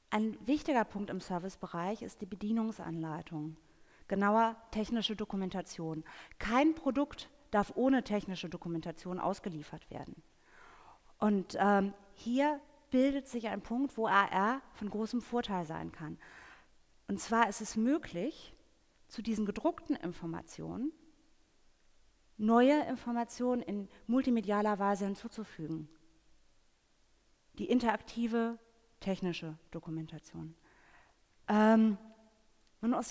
Ein wichtiger Punkt im Servicebereich ist die Bedienungsanleitung, genauer technische Dokumentation. Kein Produkt darf ohne technische Dokumentation ausgeliefert werden. Und hier bildet sich ein Punkt, wo AR von großem Vorteil sein kann. Und zwar ist es möglich, zu diesen gedruckten Informationen neue Informationen in multimedialer Weise hinzuzufügen. Die interaktive technische Dokumentation. Man muss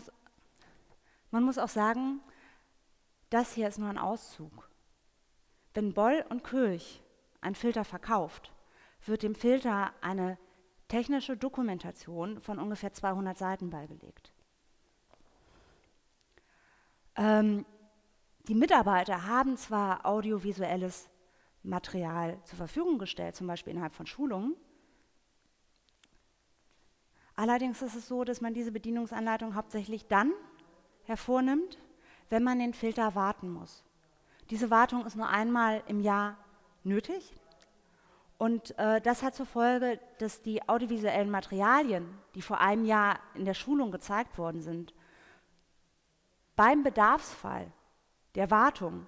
auch sagen, das hier ist nur ein Auszug. Wenn Boll und Köch einen Filter verkauft, wird dem Filter eine technische Dokumentation von ungefähr 200 Seiten beigelegt. Die Mitarbeiter haben zwar audiovisuelles Material zur Verfügung gestellt, zum Beispiel innerhalb von Schulungen. Allerdings ist es so, dass man diese Bedienungsanleitung hauptsächlich dann hervornimmt, wenn man den Filter warten muss. Diese Wartung ist nur einmal im Jahr nötig und das hat zur Folge, dass die audiovisuellen Materialien, die vor einem Jahr in der Schulung gezeigt worden sind, beim Bedarfsfall der Wartung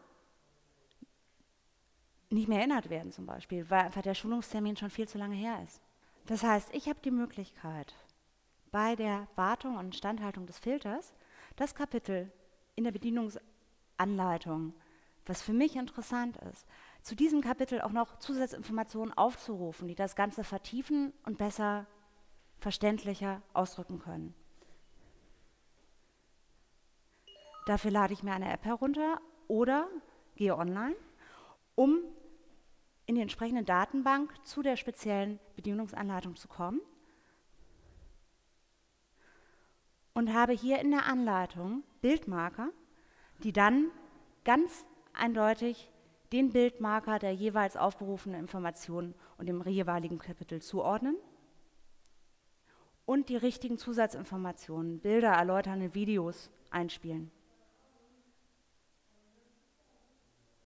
nicht mehr erinnert werden zum Beispiel, weil einfach der Schulungstermin schon viel zu lange her ist. Das heißt, ich habe die Möglichkeit, bei der Wartung und Instandhaltung des Filters das Kapitel in der Bedienungsanleitung, was für mich interessant ist, zu diesem Kapitel auch noch Zusatzinformationen aufzurufen, die das Ganze vertiefen und besser verständlicher ausdrücken können. Dafür lade ich mir eine App herunter oder gehe online, um in die entsprechende Datenbank zu der speziellen Bedienungsanleitung zu kommen und habe hier in der Anleitung Bildmarker, die dann ganz eindeutig den Bildmarker der jeweils aufgerufenen Informationen und dem jeweiligen Kapitel zuordnen und die richtigen Zusatzinformationen, Bilder, erläuternde Videos einspielen.